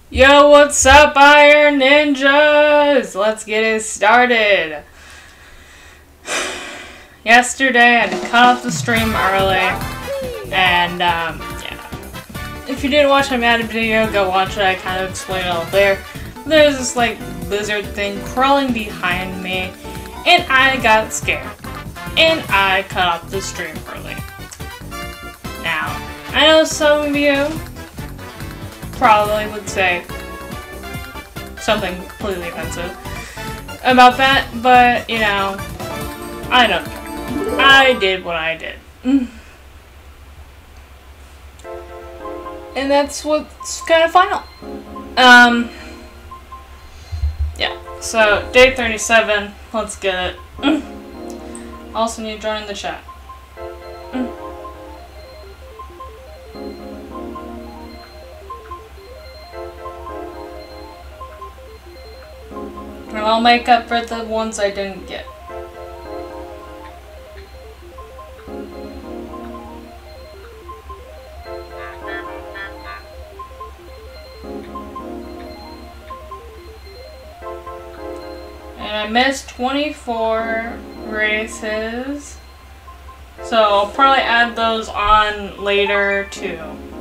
Yo, what's up, Iron Ninjas? Let's get it started. Yesterday, I cut off the stream early, and, yeah. If you didn't watch my Madden video, go watch it. I kind of explained it all there. There's this, like, lizard thing crawling behind me, and I got scared. And I cut off the stream early. Now, I know some of you probably would say something completely offensive about that, but, you know, I don't care. I did what I did. And that's what's kind of final. Yeah, so day 37, let's get it. Also need to join in the chat. And I'll make up for the ones I didn't get. And I missed 24 races, so I'll probably add those on later too.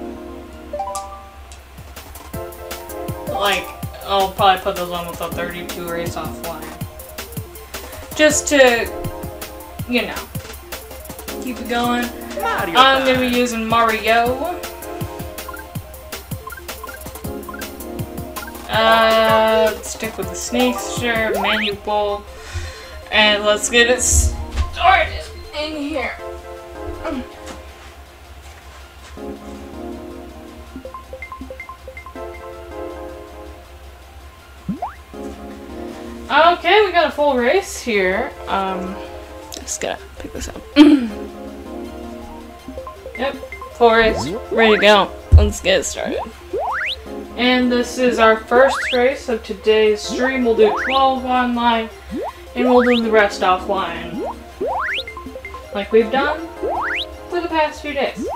Like, I'll probably put those on with a 32 race offline. Just to, you know, keep it going. I'm going to be using Mario. Let's stick with the snakes, sure, menu bowl. And let's get it started in here. Okay, we got a full race here. Just gotta pick this up. Yep, full race, ready to go. Let's get it started. And this is our first race of today's stream. We'll do 12 online, and we'll do the rest offline, like we've done for the past few days.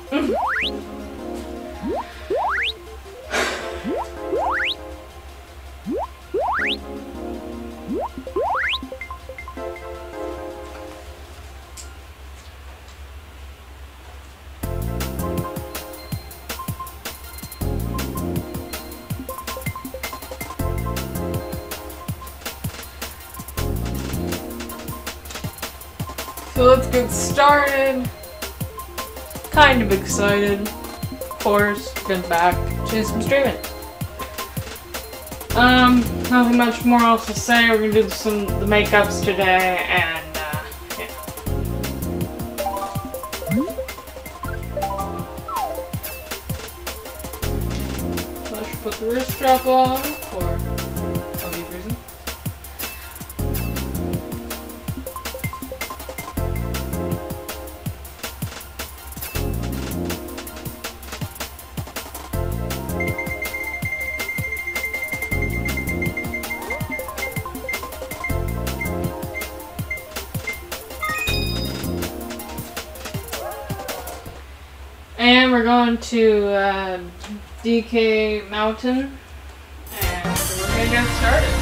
So let's get started. Kind of excited. Of course, been back to some streaming. Nothing much more else to say. We're gonna do the makeups today, and yeah. So I should put the wrist strap on for obvious reason. And we're going to DK Mountain, and we're going to get started.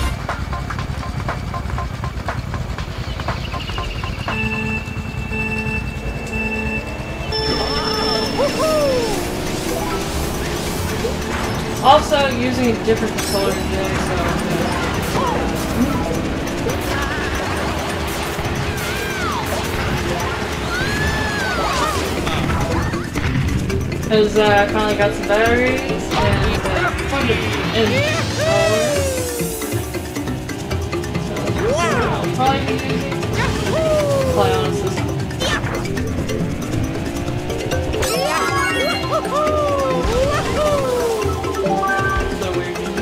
Also using a different controller today, so because I finally got some batteries so I'll probably be using play on a system. So weird to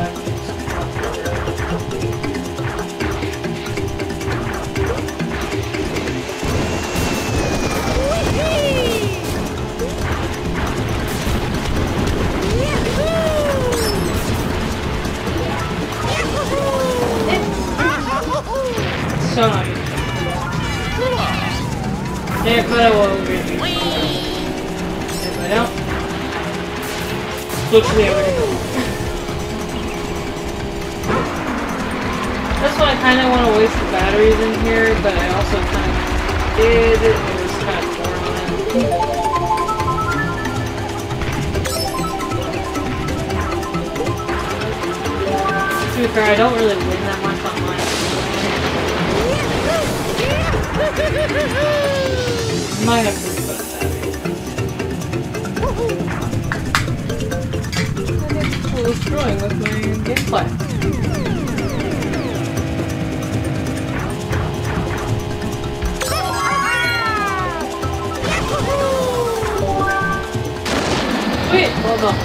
so not good. Yeah, but I will be. If I don't, looks weird. That's why I kind of want to waste the batteries in here, but I also kind of did. It was kind of boring on it. To be fair, I don't really win that much online. I might have to put a battery. It's destroying with my gameplay. Wait, hold on.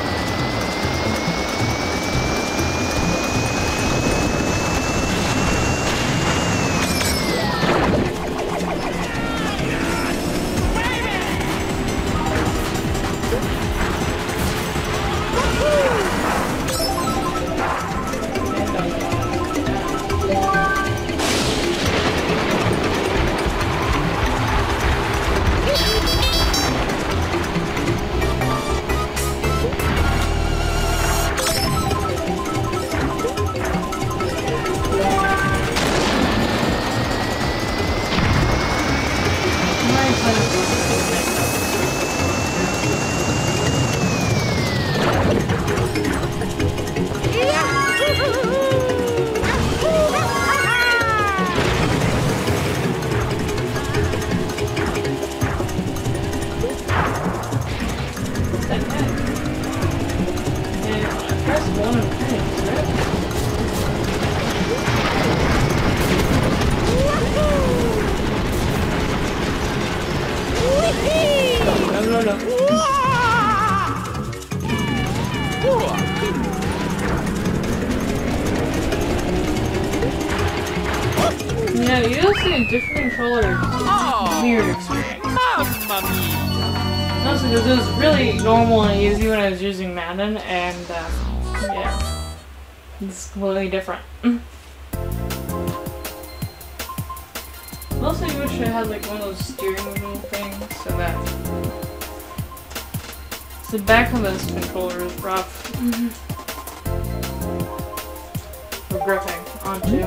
Yeah, using a different controller is a weird experience. Also, because it was really normal and easy when I was using Madden, and yeah, it's completely different. Also, I wish I had like one of those steering wheel things so that the back of this controller is rough for gripping onto.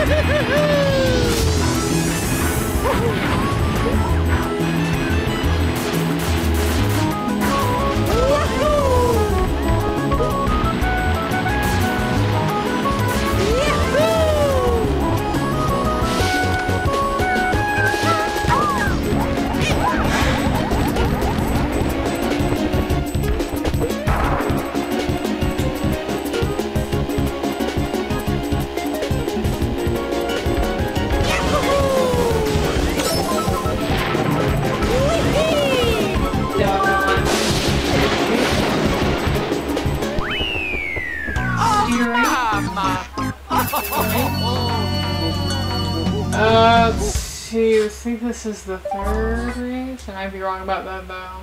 Let's see, I think this is the third race. I might be wrong about that though.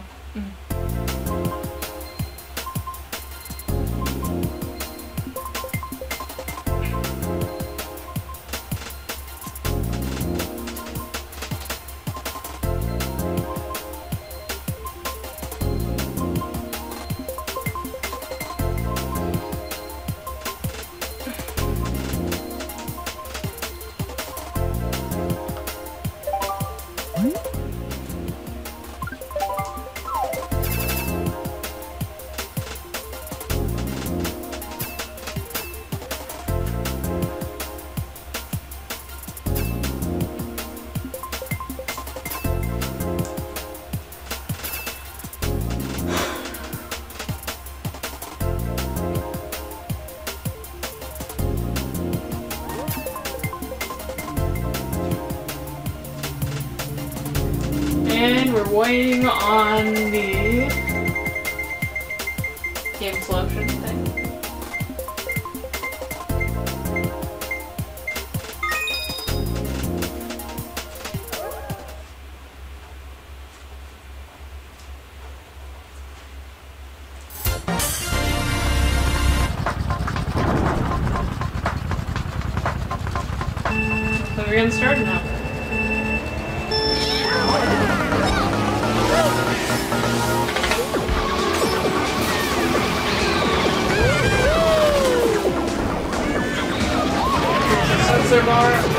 And we're waiting on the game selection thing. So we're getting started now. Sensor bar.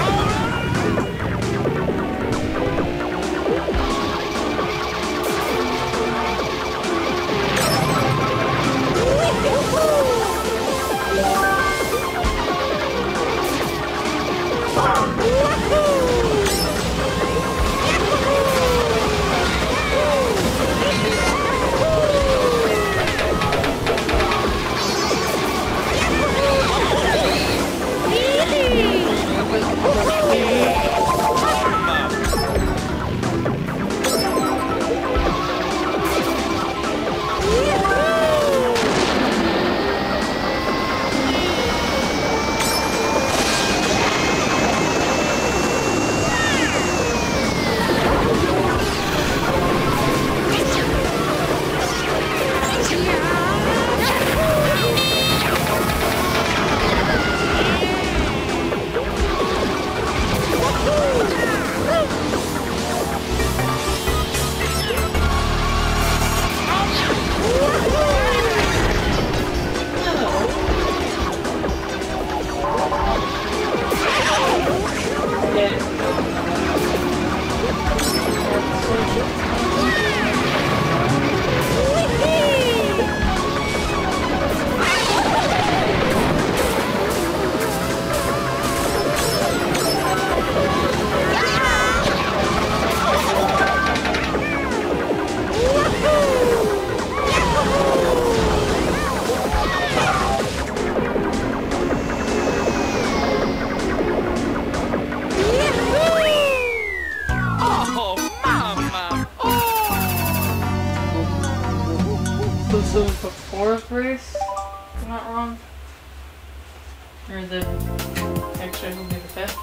This is the fourth race, if I'm not wrong. Or the actually will be the fifth.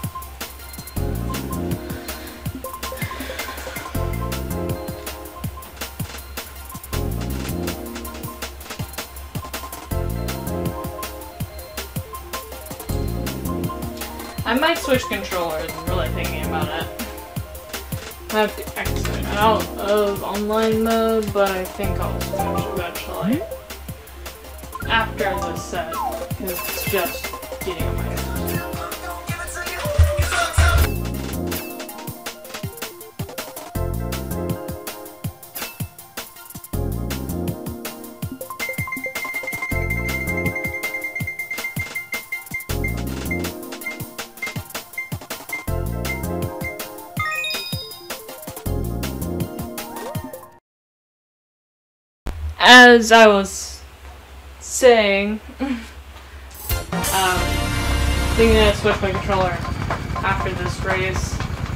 I might switch controllers, I'm really thinking about it. I have to exit out of online mode, but I think I'll switch eventually. After this set, because it's just getting on my nerves. as I was saying, thinking I'd switch my controller after this race.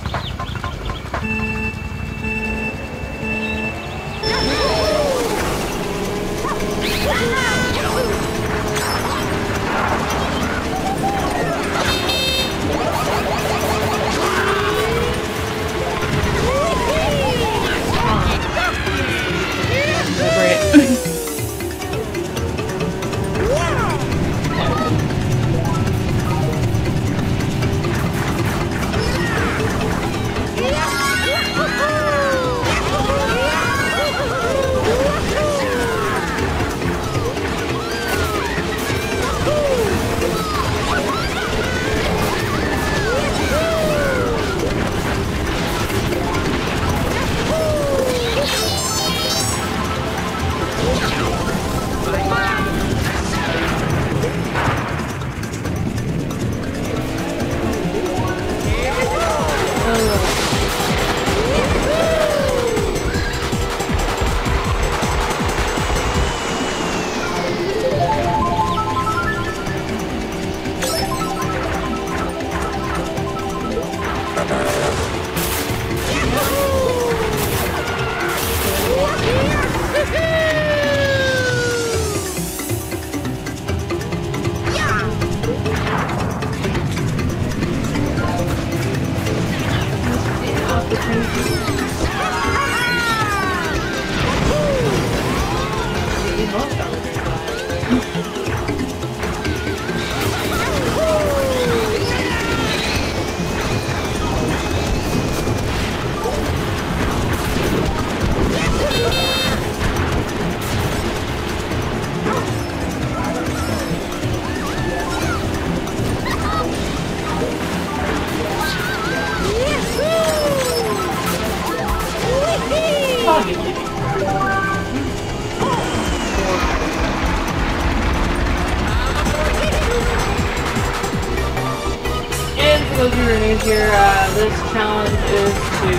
Those who are new here, this challenge is to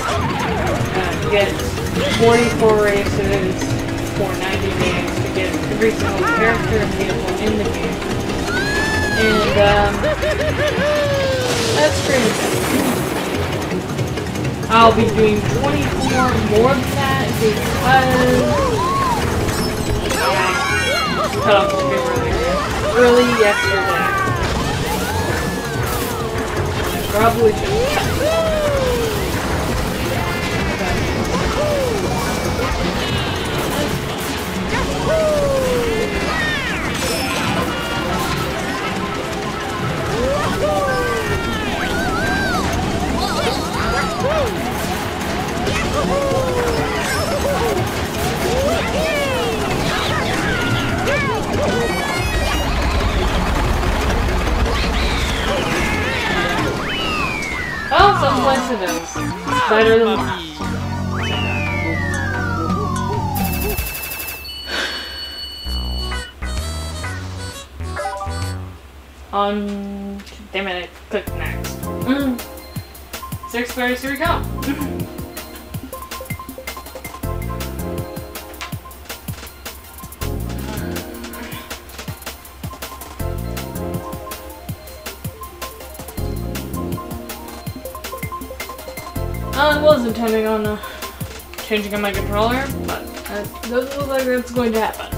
get 44 races for 90 days to get every single character and vehicle in the game. And that's pretty good. I'll be doing 24 more than that because I cut off the game early yesterday. Probably should have. Oh, some coincidence. It's better than that. Damn it, I clicked next. 6 berries, here we go. I was intending on changing on my controller, but it doesn't look like that's going to happen.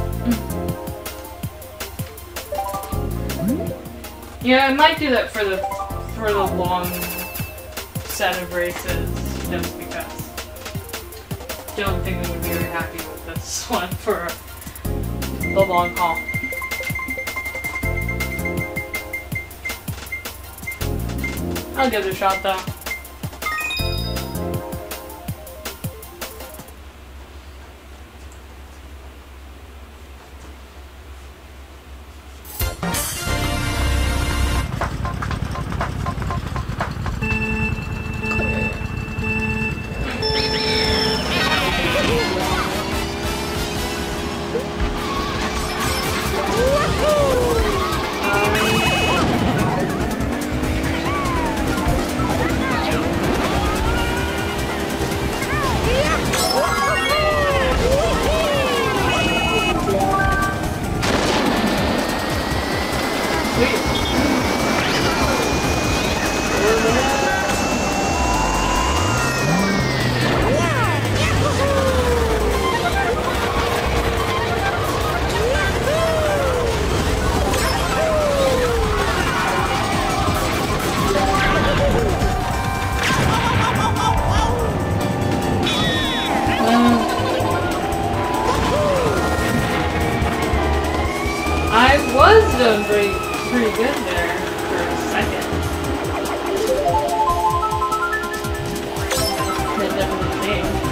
Yeah, I might do that for the long set of races, just because. Don't think they would be very happy with this one for the long haul. I'll give it a shot though. pretty good there for a second. That definitely changed.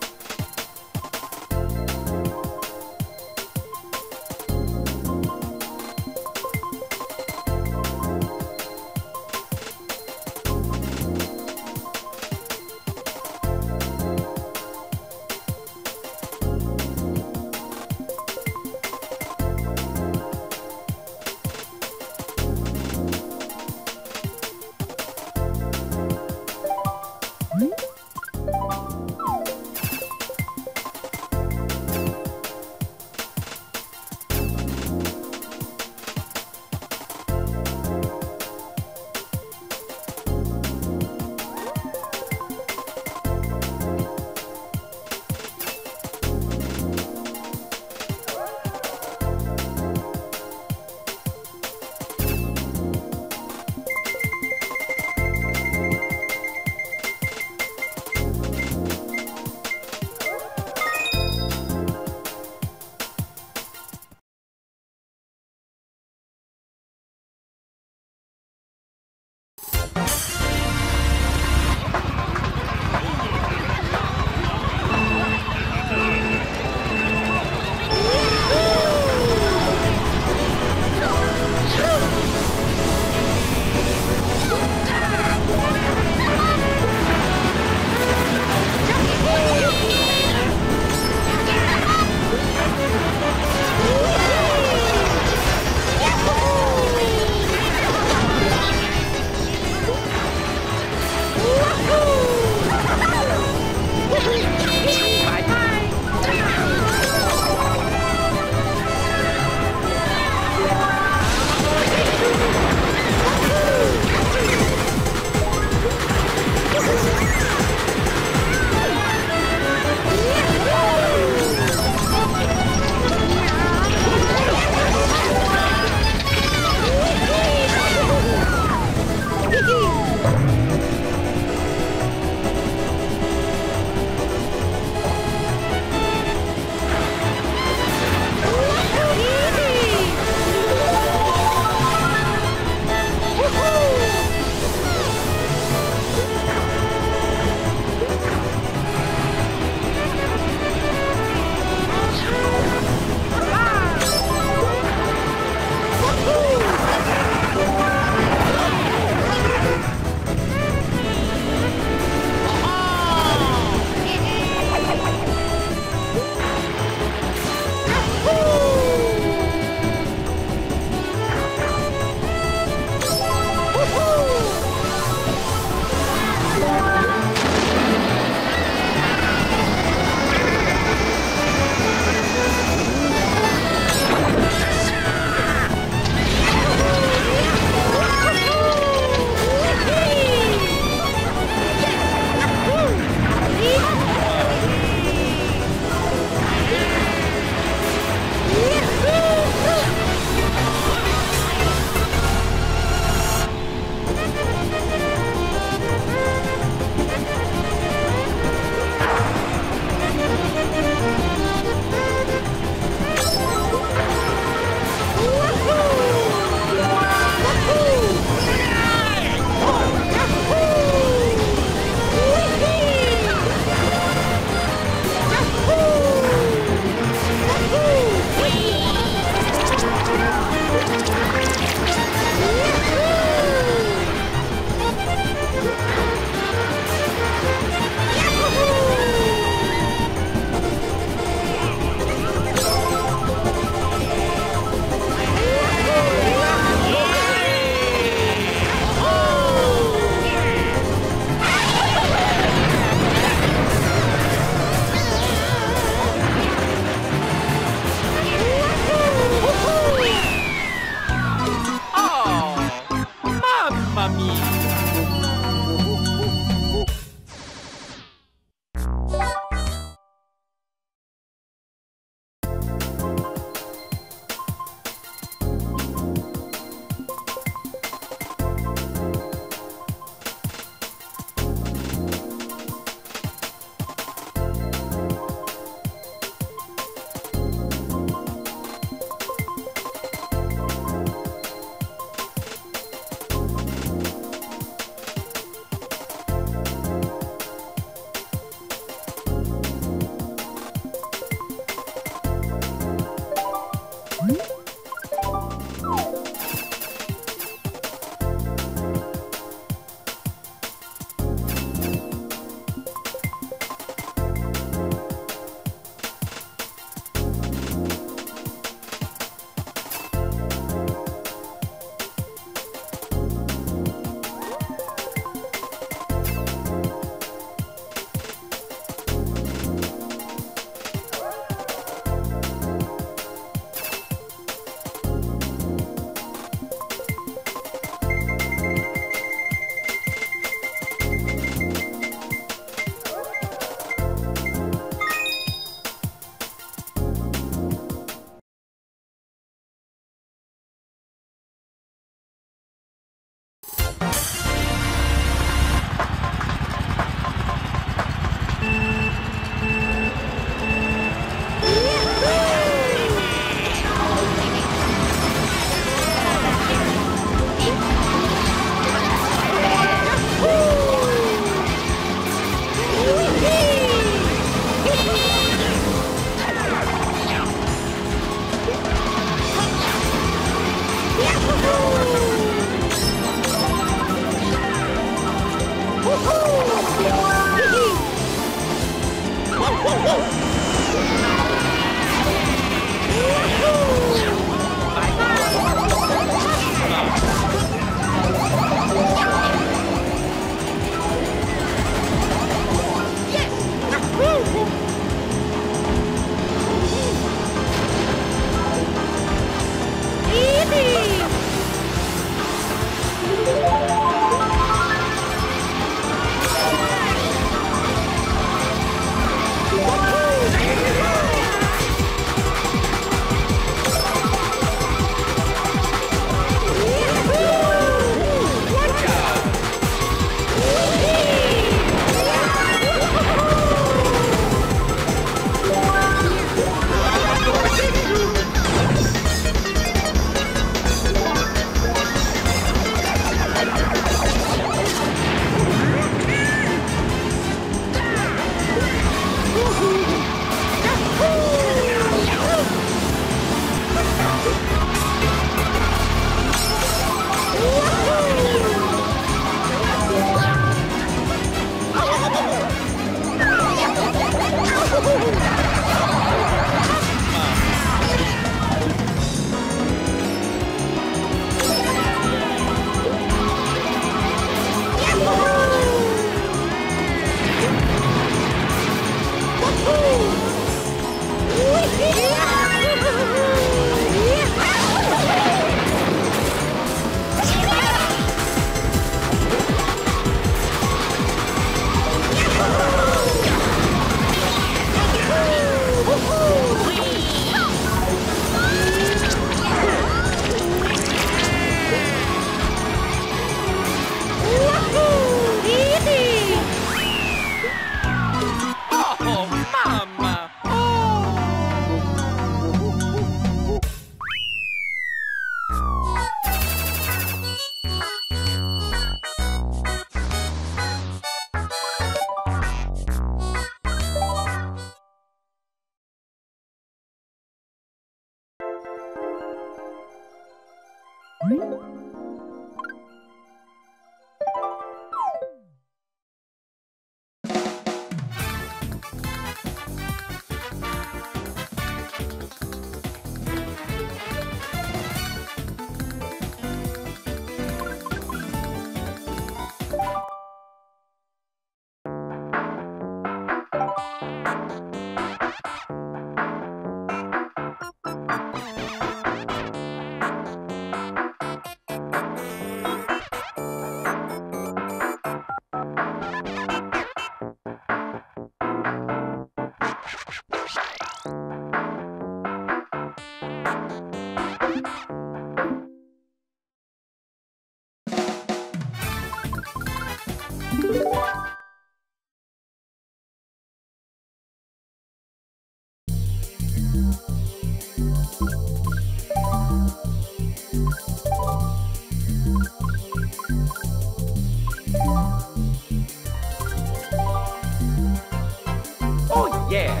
Oh, yeah.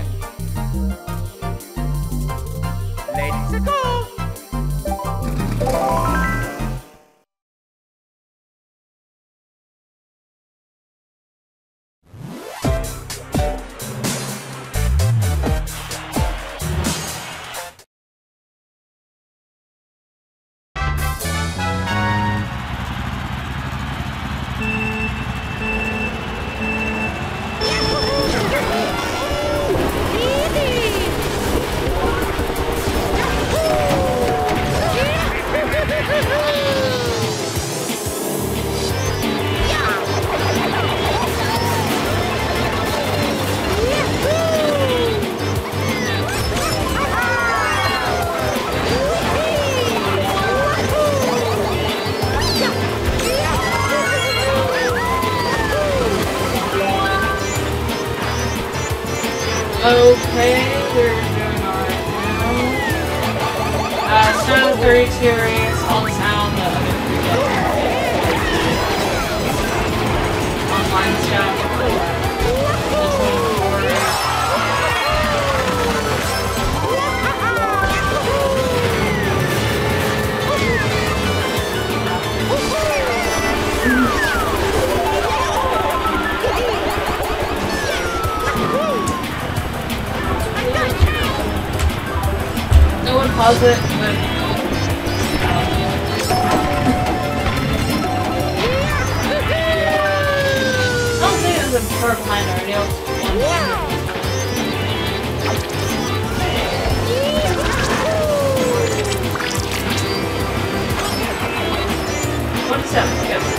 Ladies a go. Okay, we're doing alright now. Start of the 32 race, all the sound, the other 3 online stuff. This one's recorded. No one pause it, but I don't think it was a far behind already. What is that? Yep.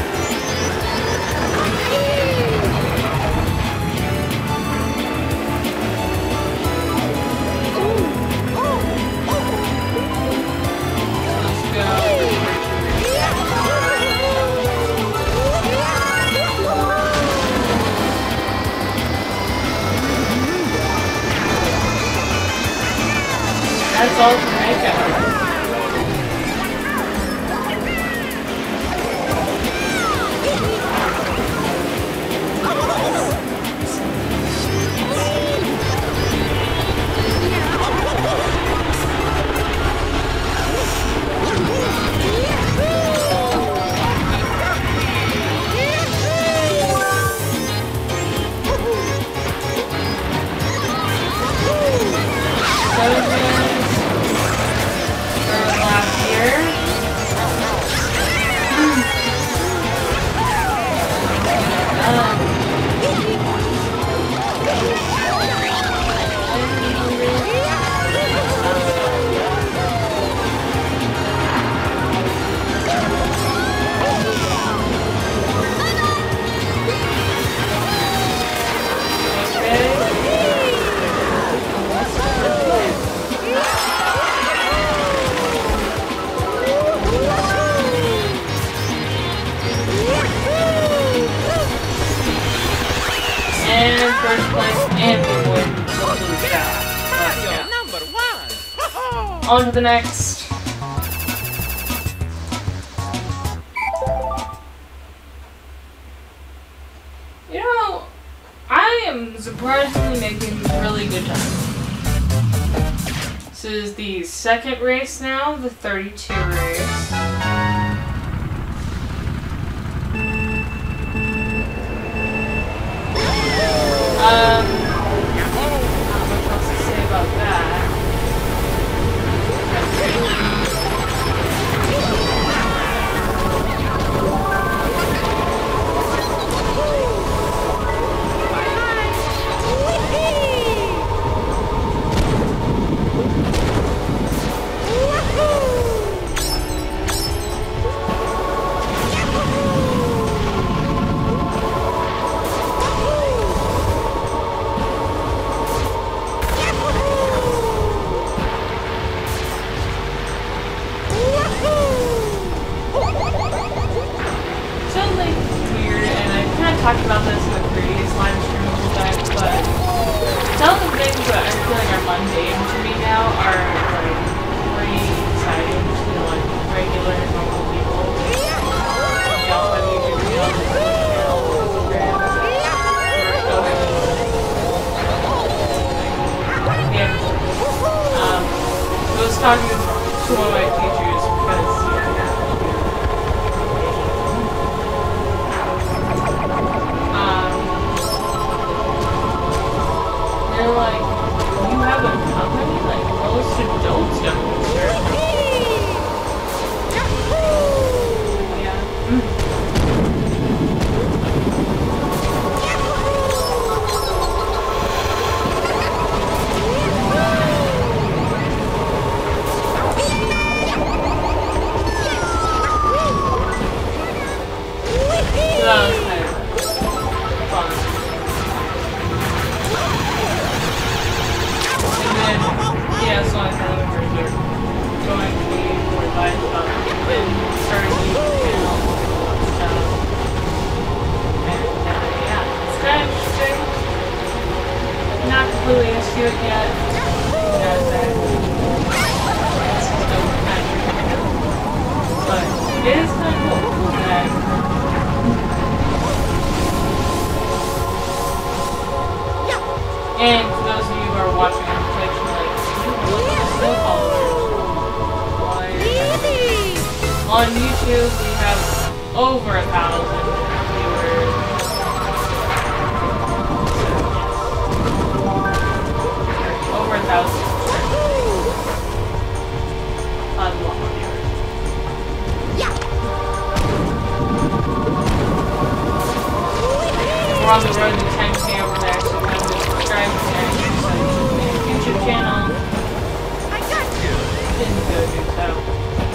That's all for makeup. First place and we would lose that. Number 1. On to the next. You know, I am surprisingly making really good time. This is the second race now, the 32 race. talked about this in the previous live stream a little bit, but some of the things that I feel like are mundane to me now are like pretty exciting to like regular normal people. We also have YouTube videos, channel, Instagram, I was talking to one of my teachers because they're like, you have a company? Like, most adults don't, sure. Yeah. So that was kind of fun. And then, yeah, so I thought we were going to be more advised about starting a YouTube channel and stuff. And yeah, it's kind of interesting. Not completely into it yet. But it is kind of cool that. And for those of you who are watching on Twitch, like, look at the snow followers. On YouTube, we have over 1,000 viewers. Over 1,000 subscribers. A lot more viewers. We're on the road to 10K over there, so kind of subscribe to their YouTube channel. I got you. Didn't go do so.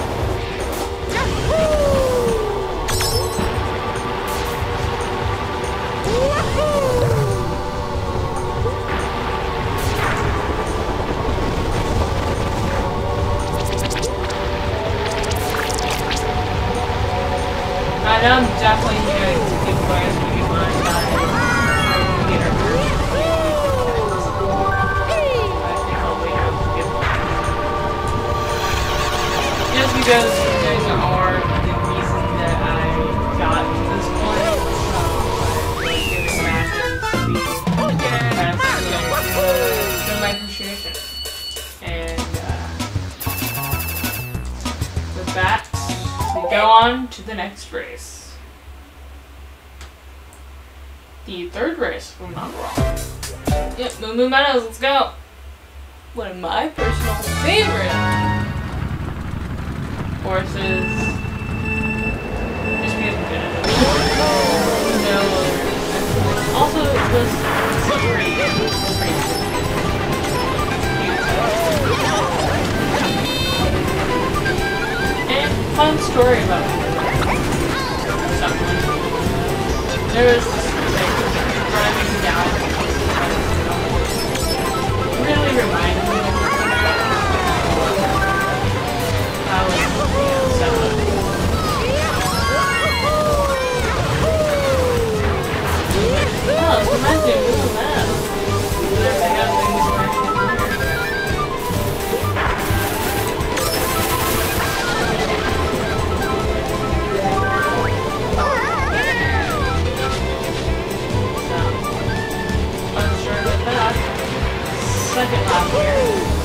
I know I'm definitely hearing some people players who use my side. Just because things are the reason that I got to this point, so I'm giving back and show my appreciation. And with that, we go on to the next race. The third race, if I'm not wrong. Yep, Moo Moo Meadows, let's go! One of my personal favorite horses. Just because I'm good at it. No, also, this pretty and fun story about something. There was this driving down, really reminded me of how it's set up. Oh, it reminds me of Google Maps. They got things second lap here.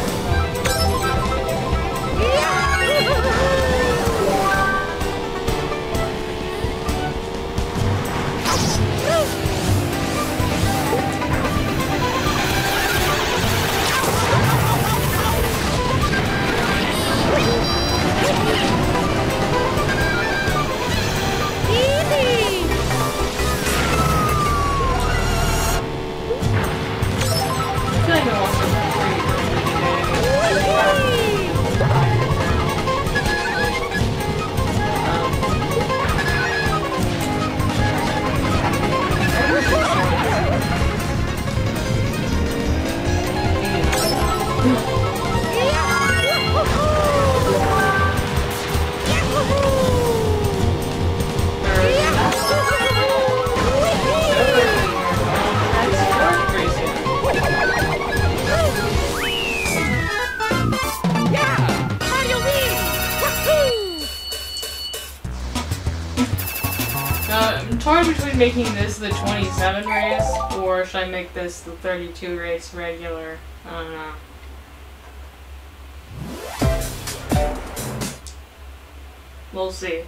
I'm torn between making this the 27 race, or should I make this the 32 race regular? I don't know. We'll see.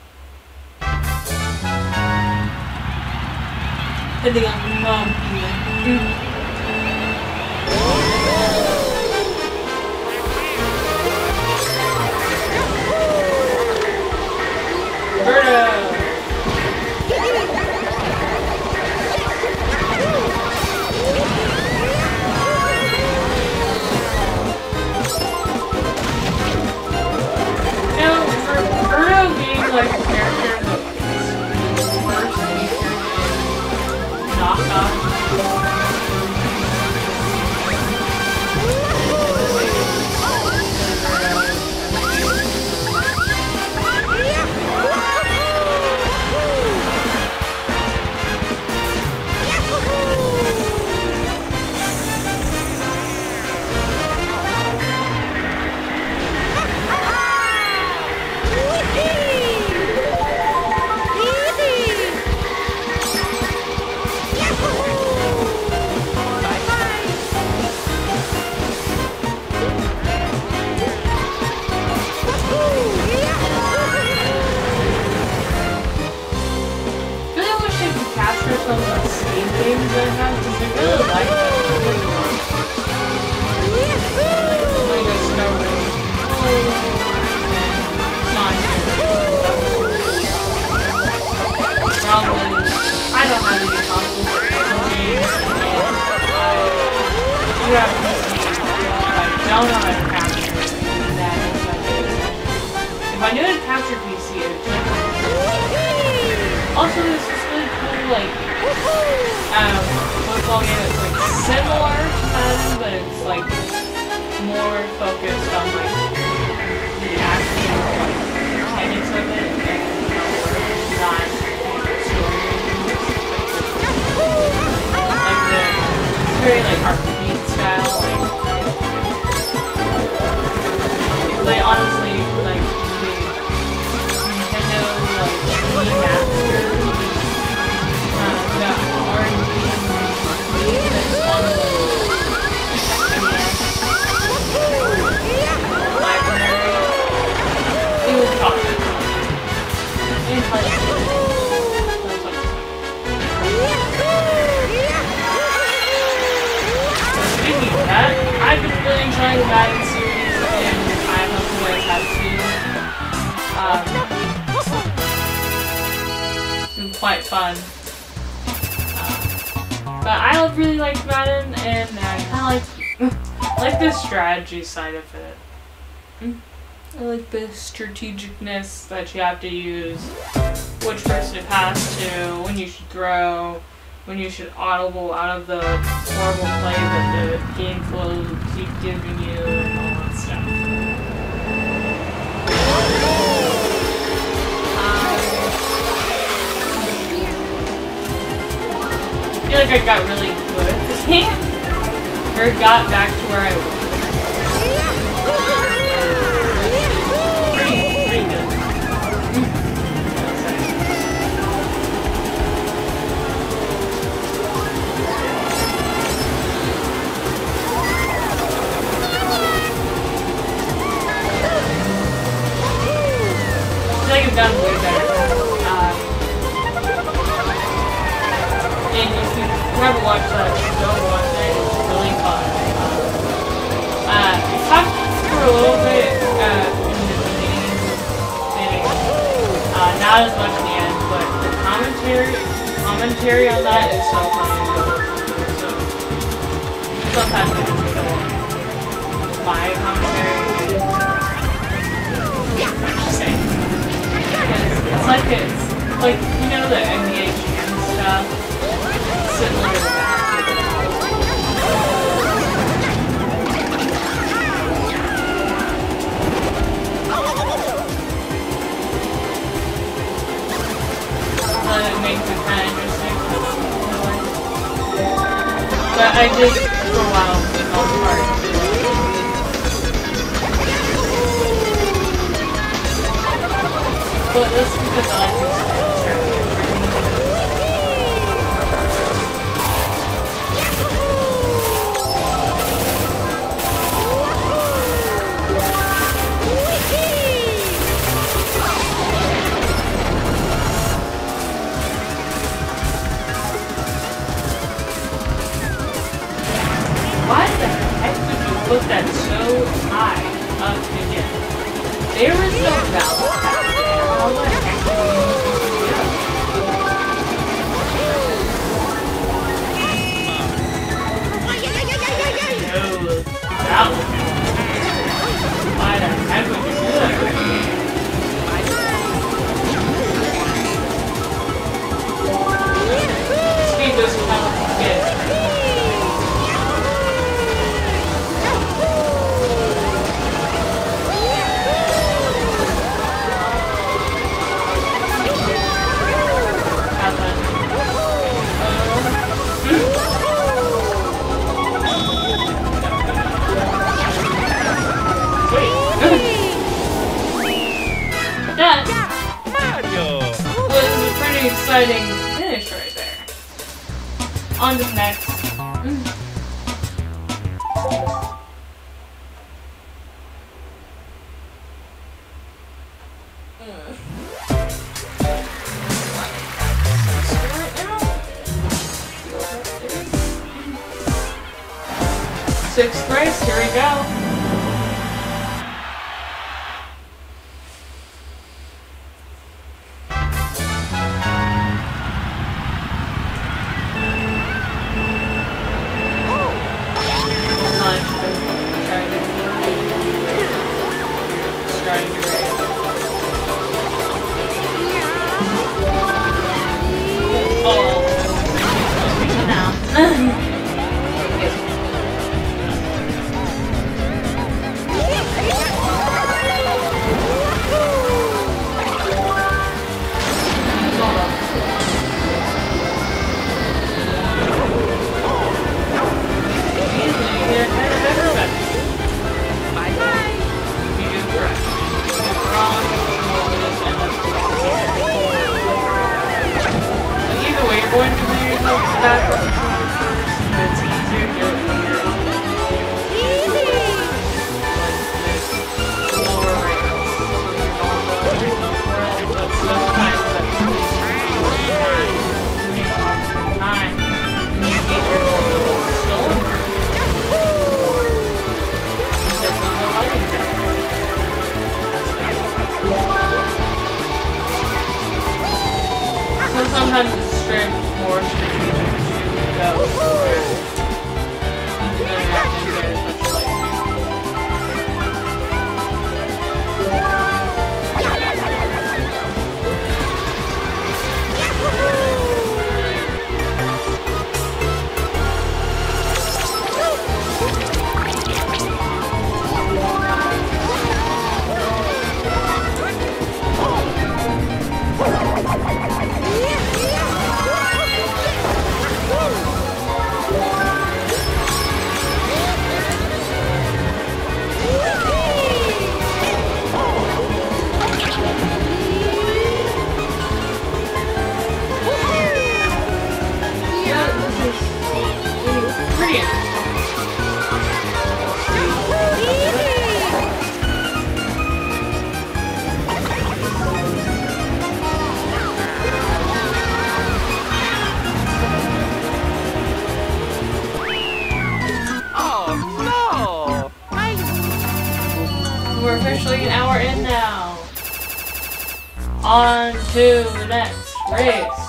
Depending on the mom. Berta! Like a character that first featured in Knockoff. Some of the same things that I have, because I really like them. Like a snowman. Probably, I don't have any consoles or games, and I do have PC, but I don't know how to capture that if I did. If I knew how to capture PC, it would take me. Also, this is really cool, like, football game that's like similar to Madden, but it's like more focused on like the actual like mechanics of it and not story. Like it's very like arcade style. Like honestly, like the Nintendo like remaster. Speaking of that, I've been really enjoying the Madden series, and I hope you guys have too. It's been quite fun. But I really like Madden, and I kind of like the strategy side of it. I like the strategicness that you have to use, which person to pass to, when you should throw, when you should audible out of the horrible play that the game flow keep giving you, and all that stuff. I feel like I got really good at this game, or got back to where I was. Pretty good. I feel like I've done way better. And if you never watched that, don't watch it. It's really fun. We talked for a little bit in the beginning thing. Not as much in the end, but the commentary on that is so funny. So sometimes I just go on my commentary. Just saying. It's like you know the NBA Jam stuff. Similar to that. It makes it kind of interesting. But I did for a while for the most part. But that's because I like this strategy. exciting finish right there. On to the next. Sixth race, here we go. Sometimes it's straight more strategic to go where you don't have to get as much lightning. We're officially an hour in now. On to the next race.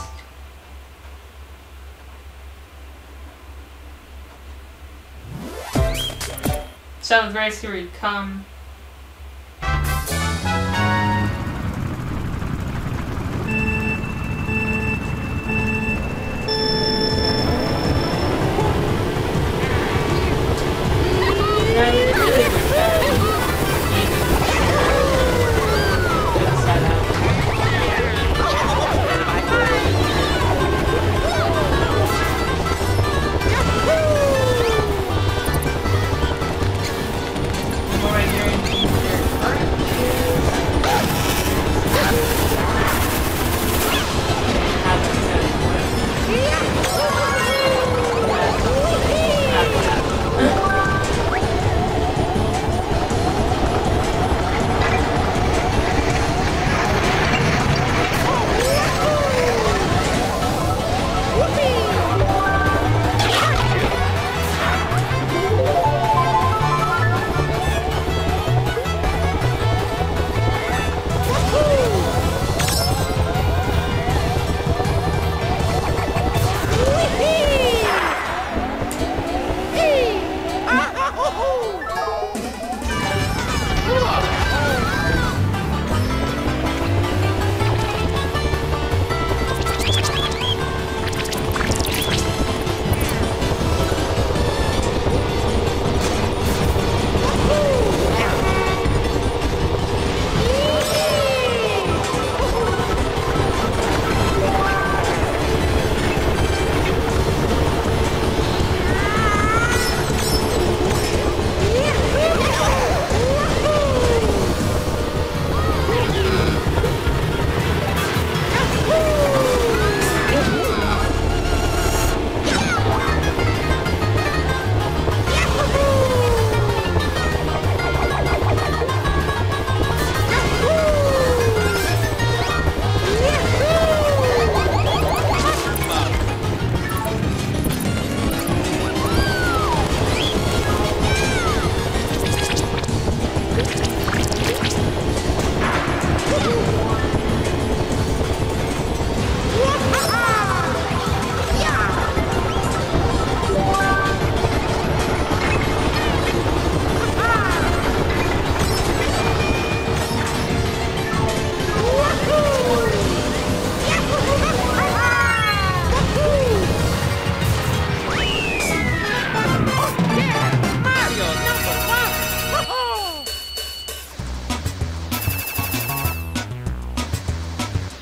Seventh race, here we come. Right here.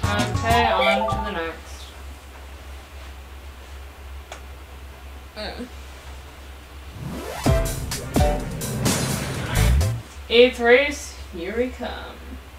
Okay, on to the next. Eighth race, here we come.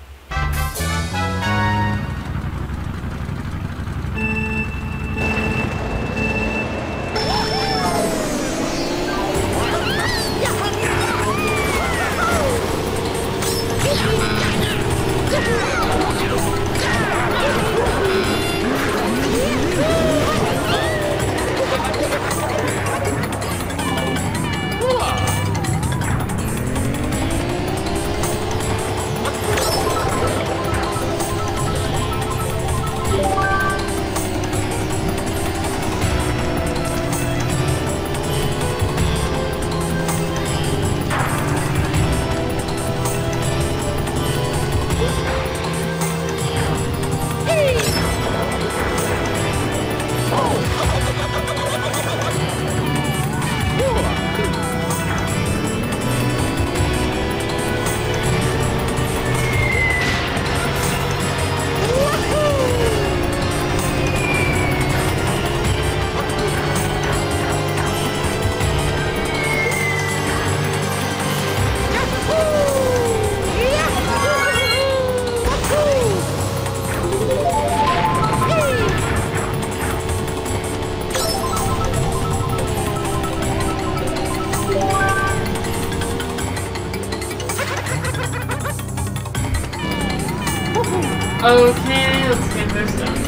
Okay, let's get this done.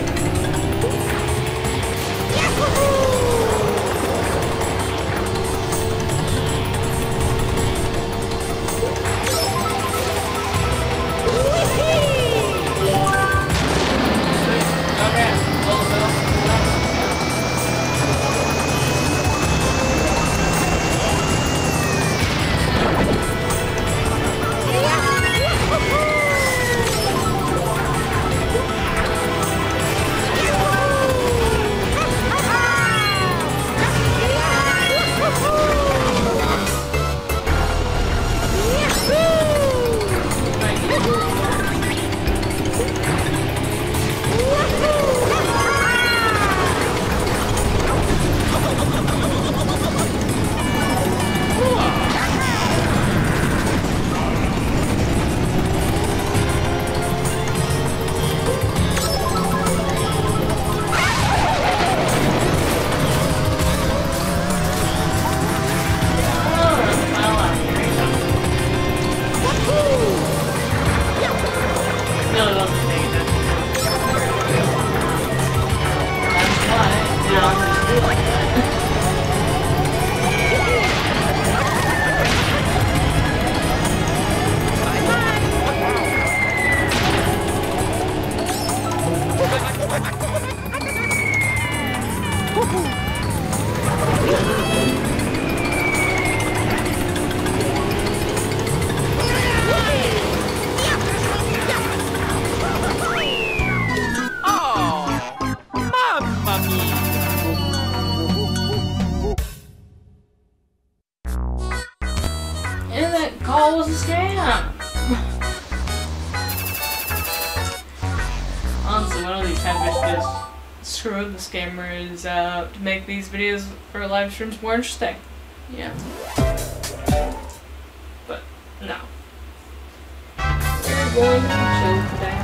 Call was a scam! Honestly, one of these times I should just screw the scammers to make these videos or live streams more interesting. Yeah. But, no. We're going to chill today.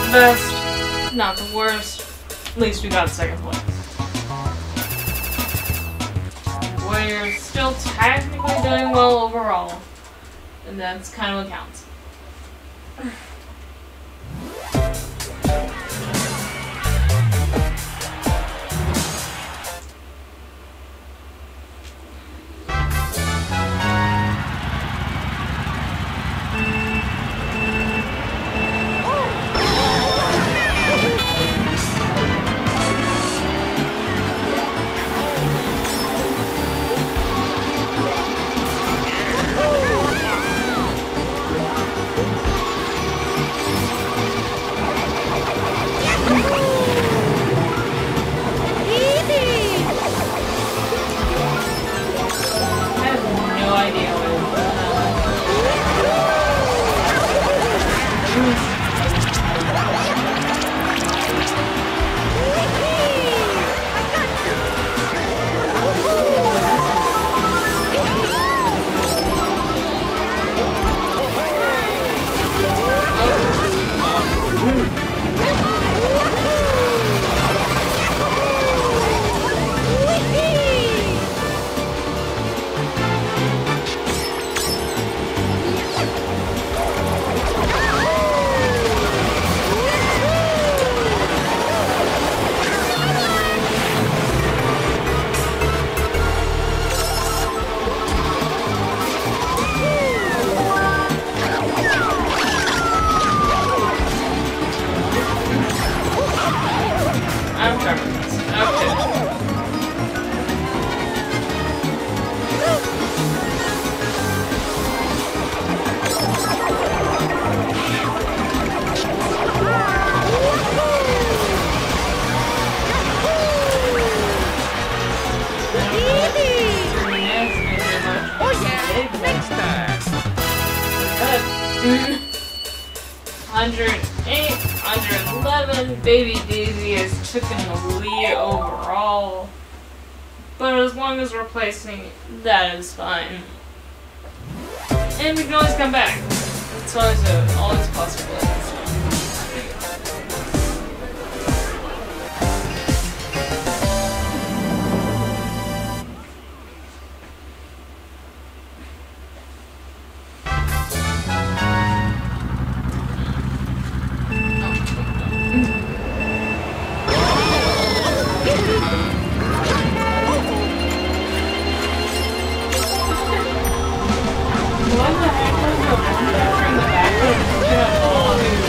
the best, not the worst. At least we got second place. We're still technically doing well overall, and that's kind of what counts. Next time. 108, 111. Baby Daisy has taken the lead overall. But as long as we're placing, that is fine. And we can always come back. It's always possible. What the heck was the one from the back?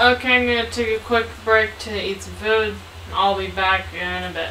Okay, I'm gonna take a quick break to eat some food. I'll be back in a bit.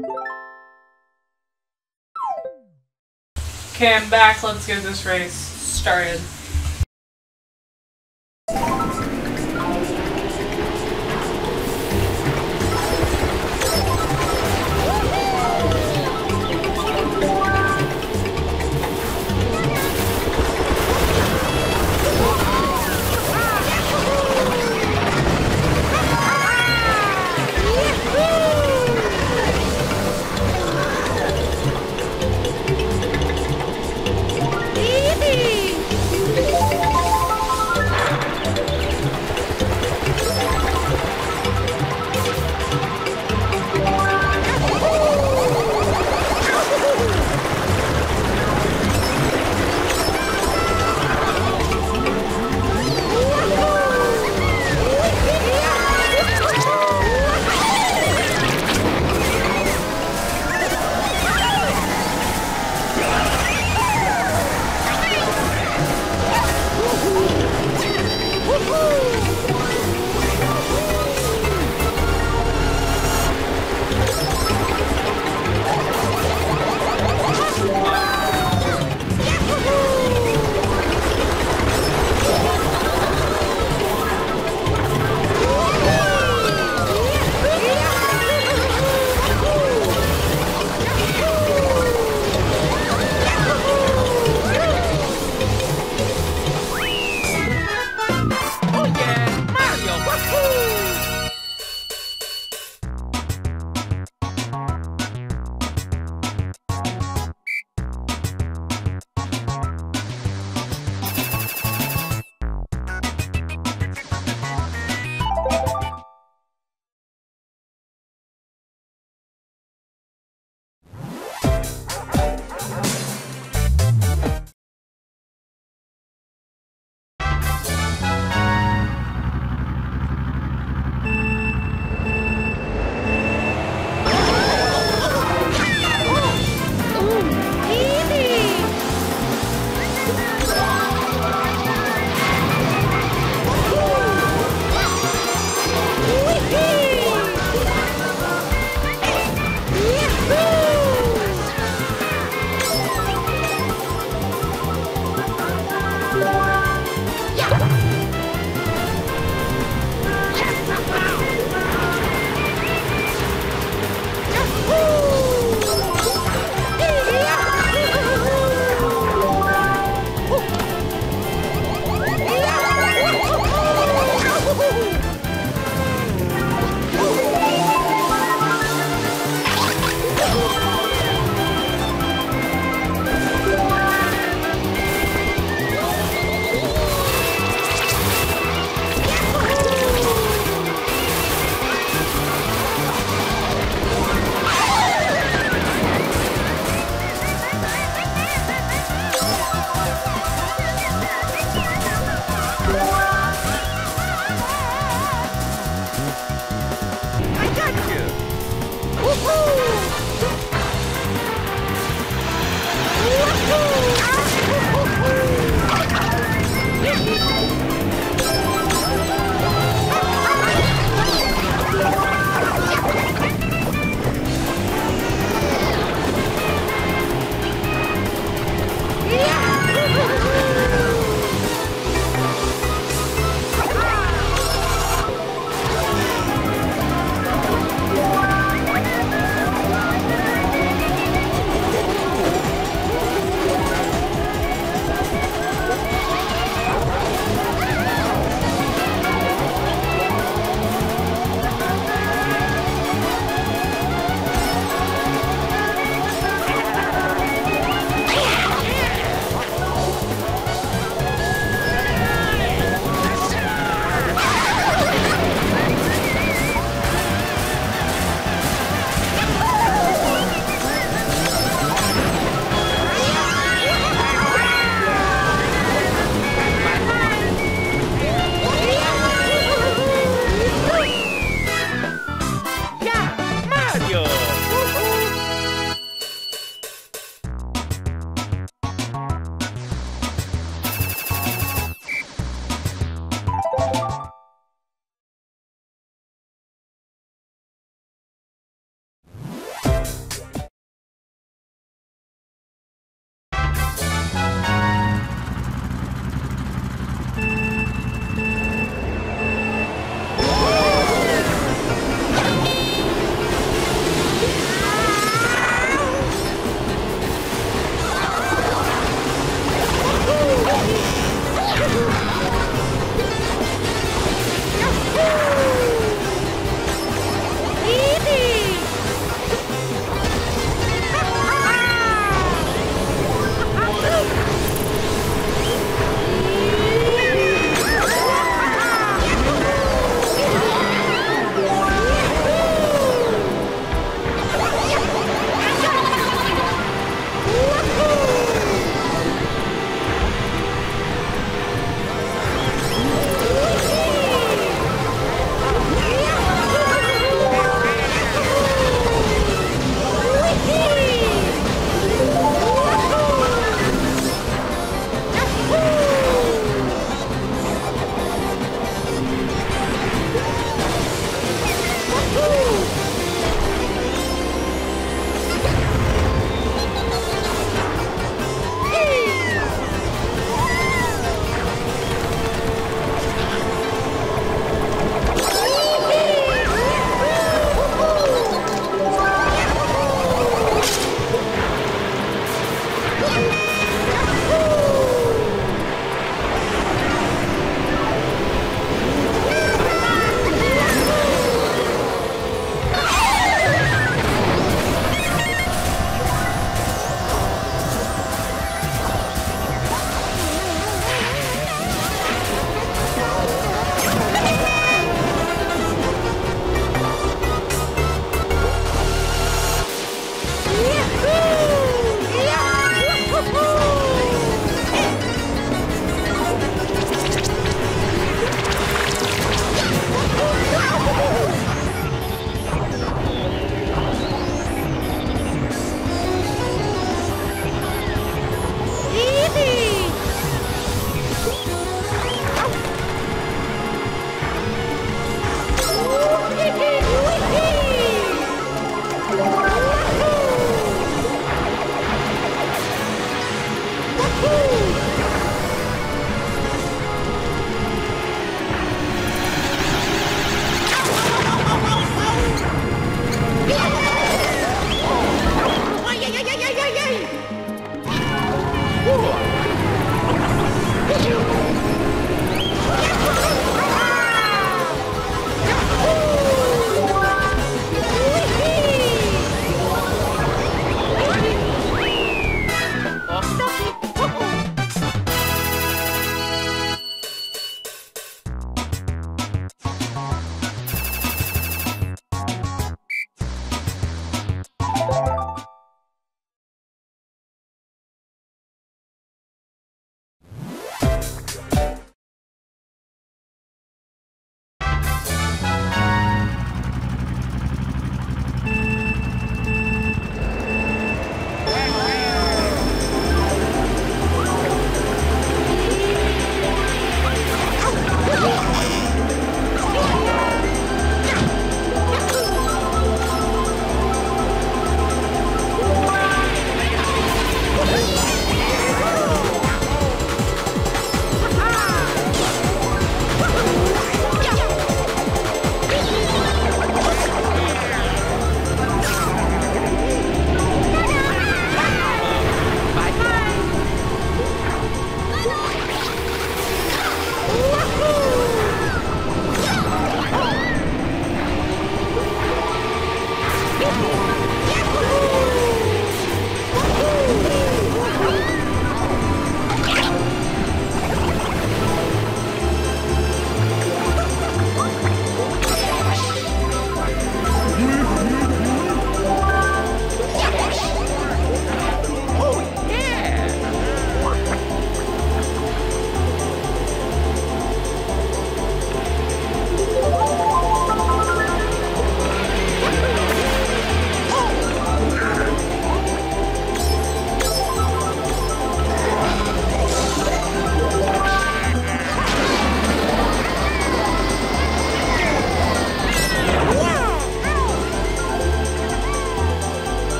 Okay, I'm back. Let's get this race started.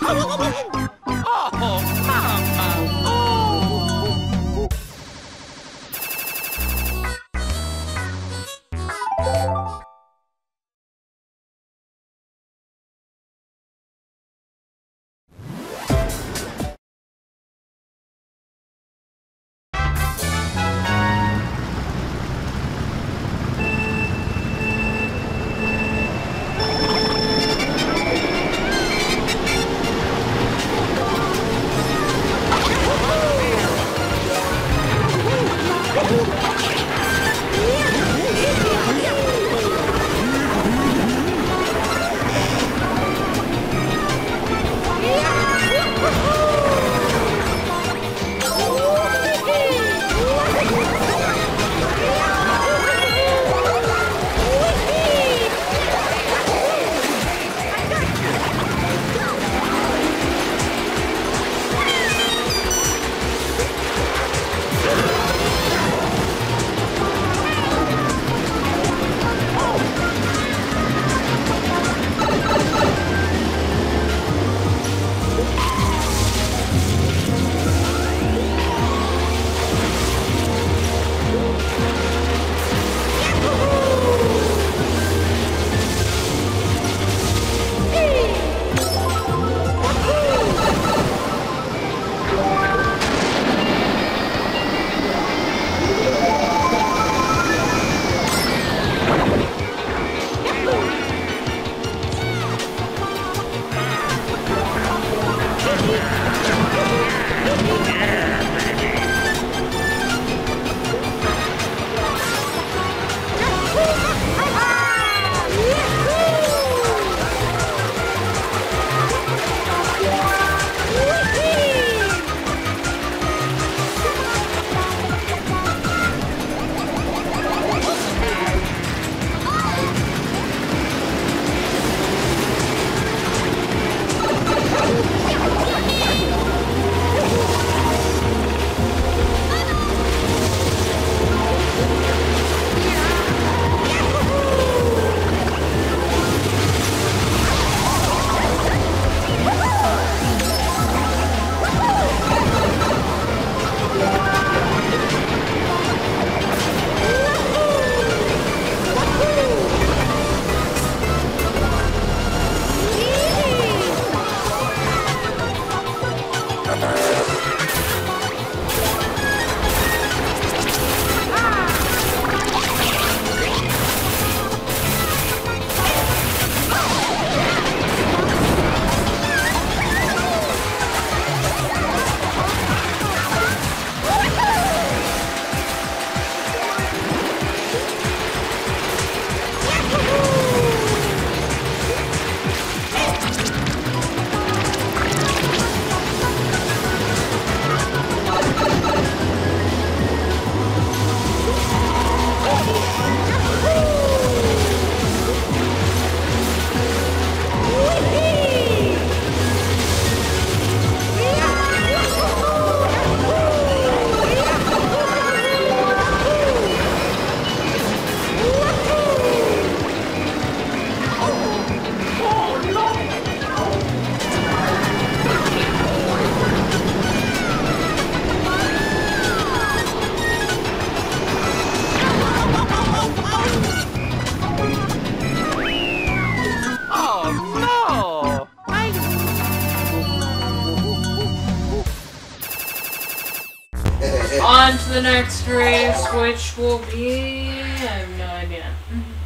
On to the next race, which will be... I have no idea.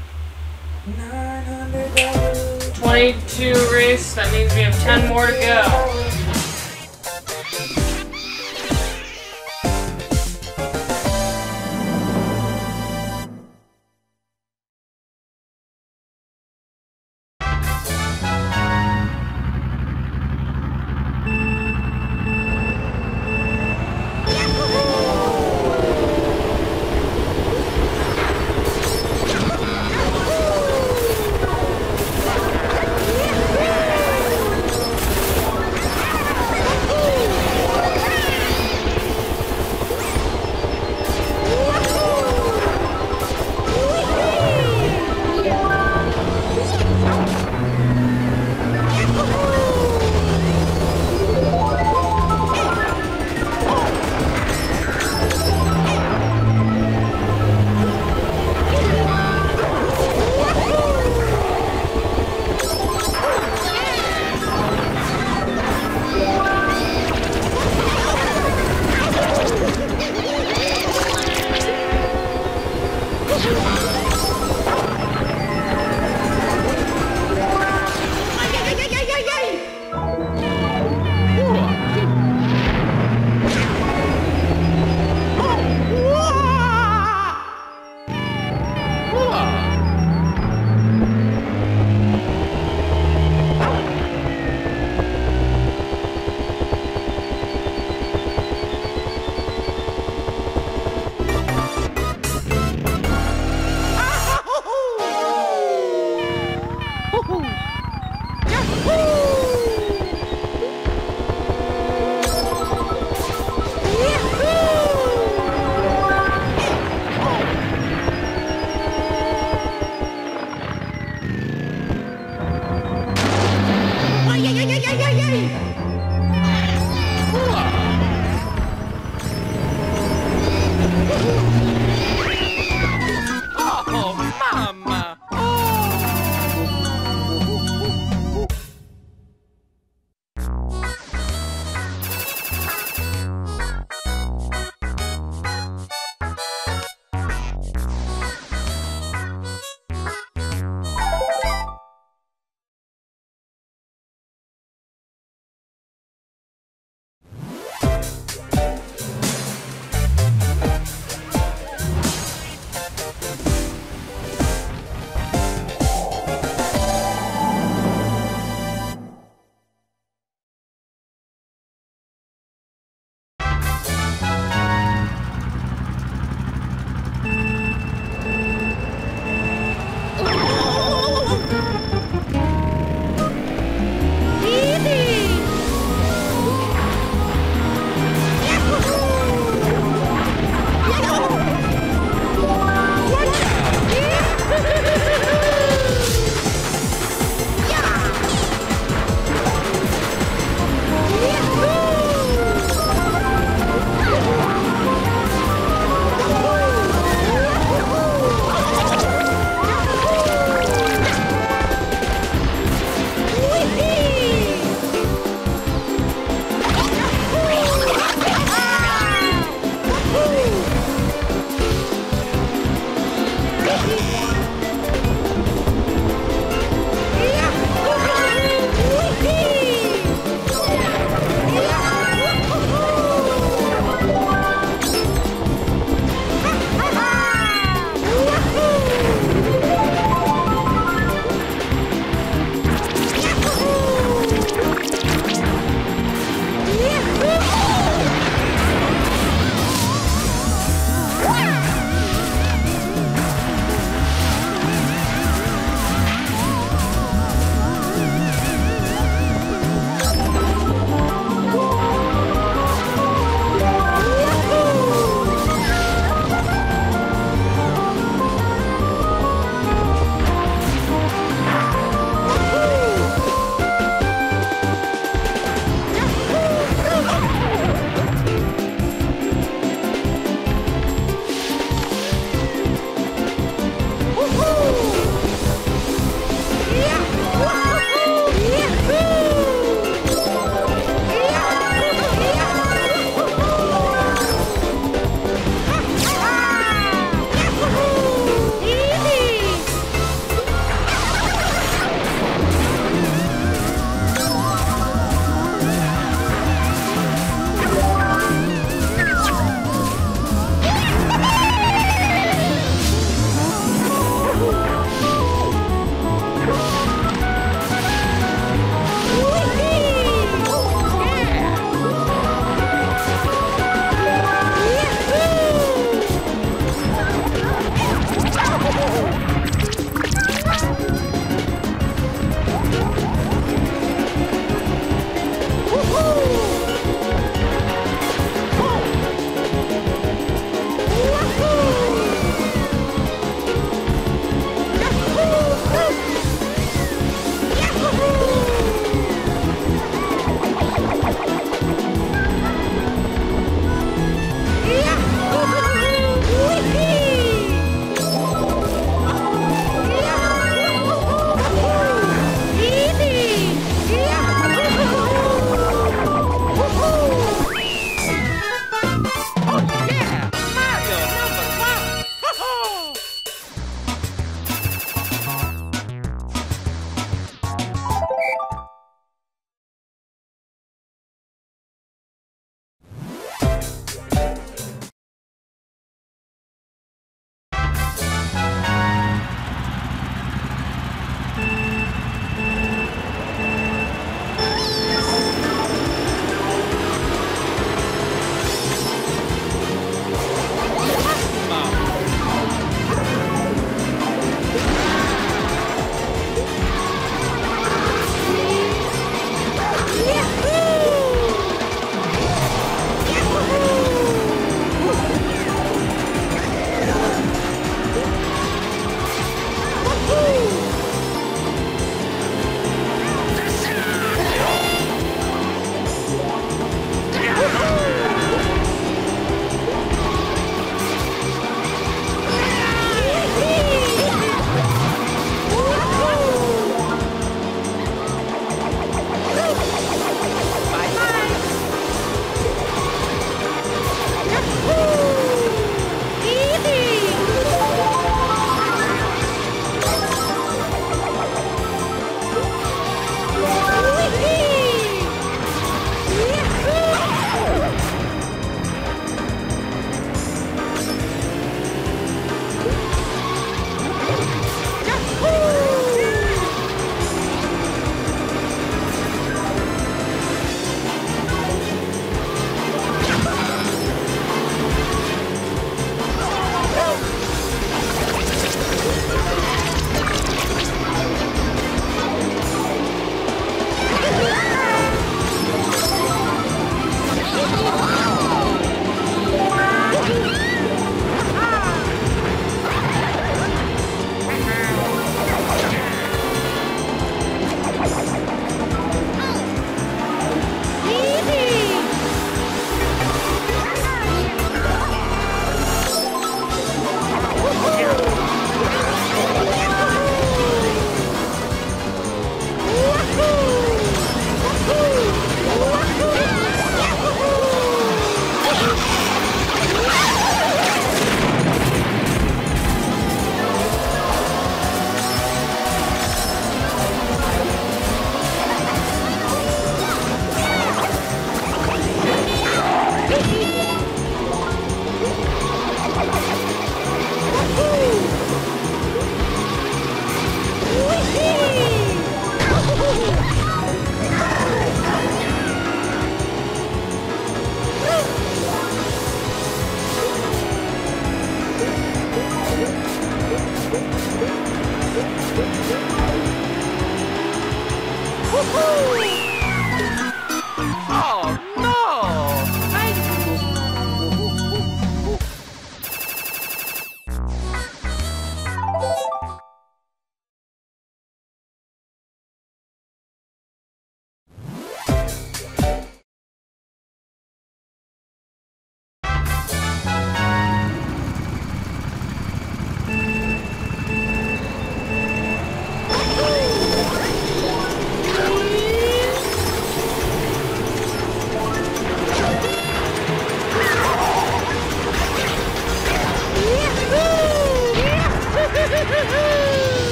22 race, that means we have 10 more to go.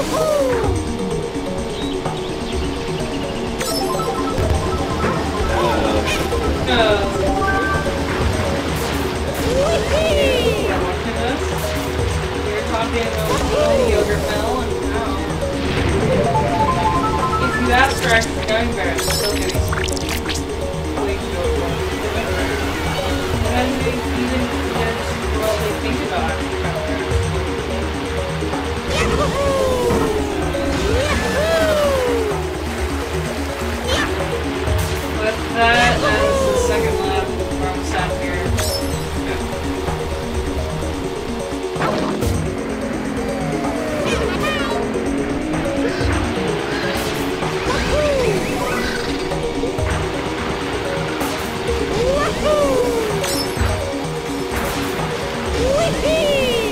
Yogurt melon. If you abstract the going bear, it's still getting and then even what they think about with that, that's the second lap from South here. Whee!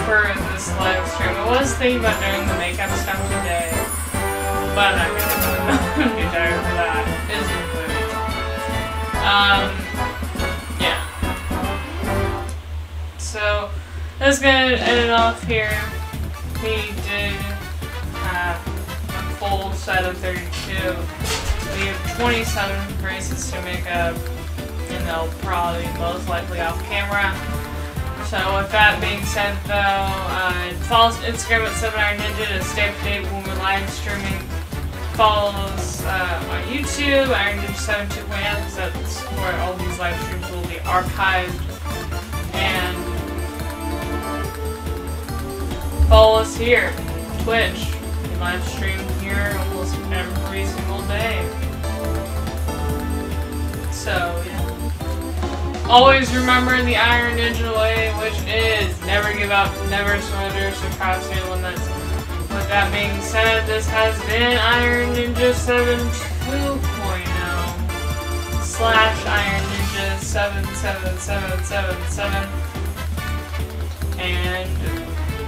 for this live stream. I was thinking about doing the makeup stuff today, but I'm not gonna do it. I'm too tired for that. It's included. Yeah. So, I was gonna end it off here. He did have a full set of 32. We have 27 braces to make up, and they'll probably most likely off camera. So with that being said though, follow us on Instagram at 7ironninja to stay up to date when we're live streaming. Follow us on YouTube, Iron Ninja 7 2.0, because that's where all these live streams will be archived. And follow us here, Twitch. We live stream here almost every single day. So, yeah. Always remember the Iron Ninja way, which is never give up, never surrender, surpass your limits. With that being said, this has been Iron Ninja 7 2.0 / Iron Ninja 77777, and